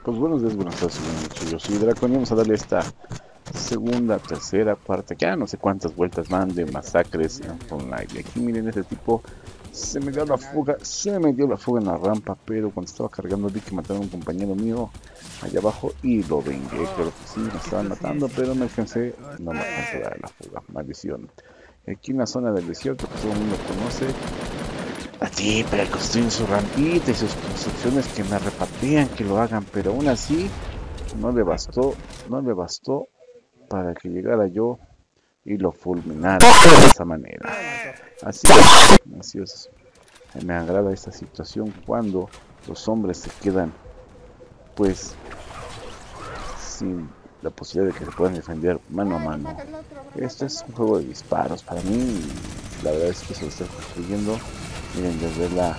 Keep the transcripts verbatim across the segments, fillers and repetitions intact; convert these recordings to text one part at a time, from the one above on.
Pues buenos días, buenas tardes, buenas noches. Yo soy Dracon y vamos a darle esta segunda, tercera, cuarta, ya no sé cuántas vueltas van de masacres en Fortnite. Y aquí miren, este tipo se me dio la fuga, se me dio la fuga en la rampa, pero cuando estaba cargando vi que mataron a un compañero mío allá abajo y lo vengué. Claro que sí, me estaban matando, pero me alcancé, no me alcancé a dar la fuga, maldición. Aquí en la zona del desierto que todo el mundo conoce, así para construir su rampita y sus construcciones que me repatrian que lo hagan, pero aún así no le bastó, no le bastó para que llegara yo y lo fulminara de esa manera. Así es, así es. Me agrada esta situación cuando los hombres se quedan pues sin la posibilidad de que se puedan defender mano a mano. Esto es un juego de disparos para mí, la verdad es que se lo estoy construyendo. Miren, desde la...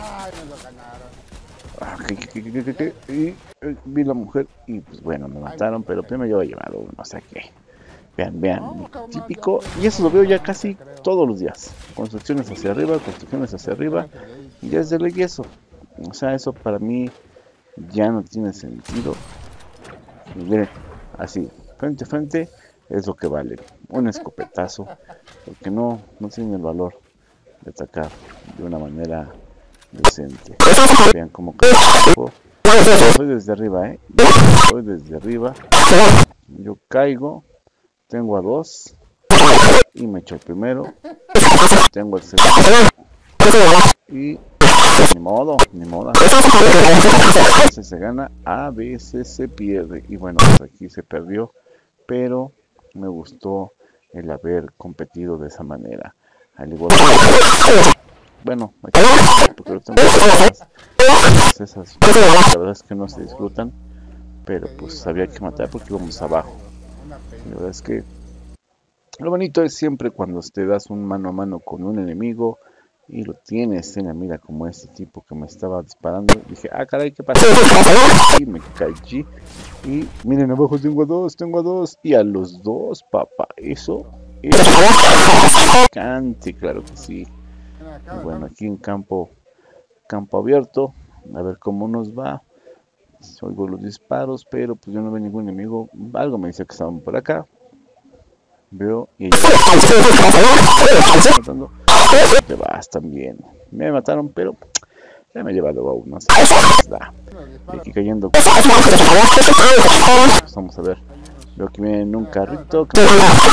Ah, que, que, que, que, que, y eh, vi la mujer y pues bueno, me mataron, pero primero yo he llevado uno, o sea que... Vean, vean, típico, y eso lo veo ya casi todos los días. Construcciones hacia arriba, construcciones hacia arriba, y ya es de ley eso. O sea, eso para mí ya no tiene sentido. Y miren, así, frente a frente es lo que vale. Un escopetazo, porque no, no tiene el valor de atacar de una manera decente. Vean cómo caigo. Soy desde arriba, eh. Soy desde arriba. Yo caigo. Tengo a dos. Y me echo el primero. Tengo el segundo. Y ni modo, ni modo. A veces se gana, a veces se pierde. Y bueno, pues aquí se perdió. Pero me gustó el haber competido de esa manera. Al igual que... Bueno, aquí, porque lo tengo esas, esas, la verdad es que no se disfrutan, pero pues había que matar porque íbamos abajo. La verdad es que lo bonito es siempre cuando te das un mano a mano con un enemigo y lo tienes en la mira como este tipo que me estaba disparando. Dije, ah caray, ¿qué pasa? Y me caí. Y miren, abajo tengo a dos, tengo a dos. Y a los dos, papá, eso es picante, claro que sí. Y bueno, aquí en campo, campo abierto, a ver cómo nos va. Oigo los disparos, pero pues yo no veo ningún enemigo. Algo me dice que estaban por acá. Veo y matando. Te vas también. Me mataron, pero ya me he llevado a uno. Y aquí cayendo. Vamos a ver. Veo que viene en un carrito. Que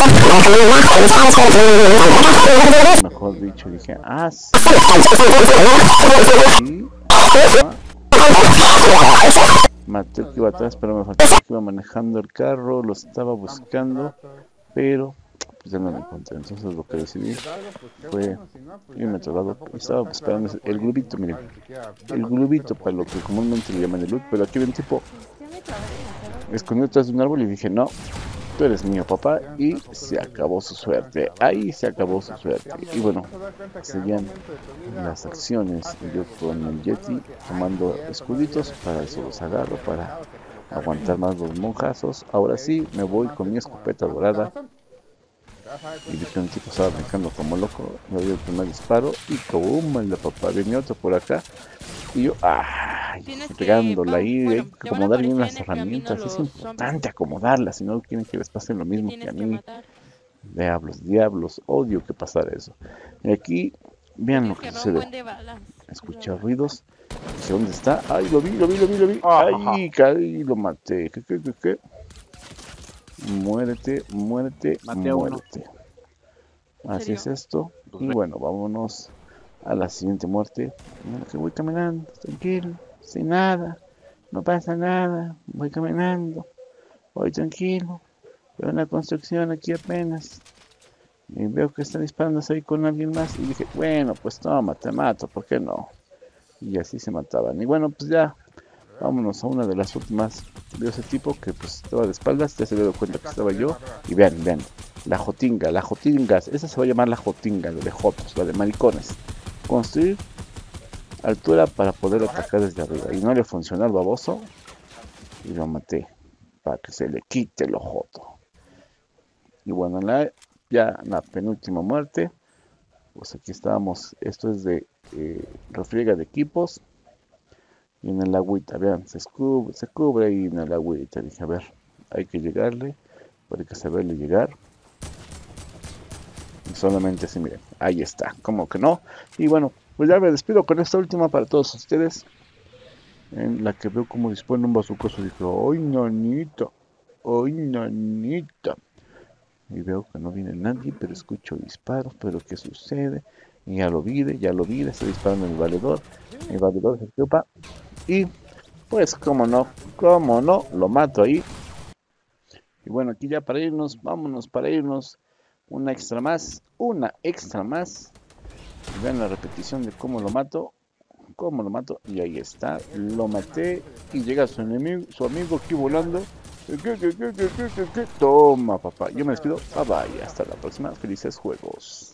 mejor dicho, dije, ah, sí. Y... maté el que iba atrás, pero me faltó que iba manejando el carro. Lo estaba buscando, pero pues ya no lo encontré. Entonces lo que decidí fue irme a otro lado. Estaba esperando el globito, miren. El globito, para lo que comúnmente le llaman el loot. Pero aquí ven tipo escondido detrás de un árbol y dije, no, tú eres mío, papá. Y se acabó su suerte. Ahí se acabó su suerte. Y bueno, seguían las acciones. Yo con el Yeti tomando escuditos. Para eso los agarro, para aguantar más los monjazos. Ahora sí, me voy con mi escopeta dorada. Y vi que un tipo estaba brincando como loco. Me dio el primer disparo. Y como la papá, venía otro por acá. Y yo, ay, pegándola ahí, hay que acomodar bien las herramientas, es importante acomodarlas, si no quieren que les pase lo mismo que a mí. Diablos, diablos, odio que pasara eso. Y aquí, vean lo que sucede. Escuché ruidos, no sé dónde está, ay, lo vi, lo vi, lo vi, lo vi, ay, caí, lo maté, ¿qué, qué, qué, qué? Muérete, muérete, muérete. Así es esto, y bueno, vámonos a la siguiente muerte. Mira que voy caminando, tranquilo, sin nada, no pasa nada, voy caminando, voy tranquilo, veo una construcción aquí apenas, y veo que está disparándose ahí con alguien más, y dije, bueno, pues toma, te mato, ¿por qué no? Y así se mataban, y bueno, pues ya, vámonos a una de las últimas. Veo ese tipo que pues estaba de espaldas, ya se dio cuenta que estaba yo, y vean, vean, la jotinga, la jotingas, esa se va a llamar la jotinga, la de jotos, la de maricones. Construir altura para poder atacar desde arriba, y no le funcionó al baboso y lo maté para que se le quite el ojoto. Y bueno, en la, ya en la penúltima muerte, pues aquí estábamos. Esto es de eh, refriega de equipos, Y en el agüita, vean, se cubre, se cubre ahí en el agüita. Dije, a ver, hay que llegarle, hay que saberle llegar. Y solamente así, miren, ahí está, como que no. Y bueno, pues ya me despido con esta última para todos ustedes. En la que veo como dispone un bazucoso. Dije, ¡ay, nanita! ¡Ay, nanita! Y veo que no viene nadie, pero escucho disparos, pero ¿qué sucede? Y ya lo vi, ya lo vi, está disparando en el valedor. El valedor se ocupa. Y pues, como no, como no, lo mato ahí. Y bueno, aquí ya para irnos, vámonos para irnos. Una extra más, una extra más. Y vean la repetición de cómo lo mato. Cómo lo mato. Y ahí está, lo maté. Y llega su enemigo, su amigo aquí volando. Toma, papá. Yo me despido. Bye bye. Hasta la próxima. Felices juegos.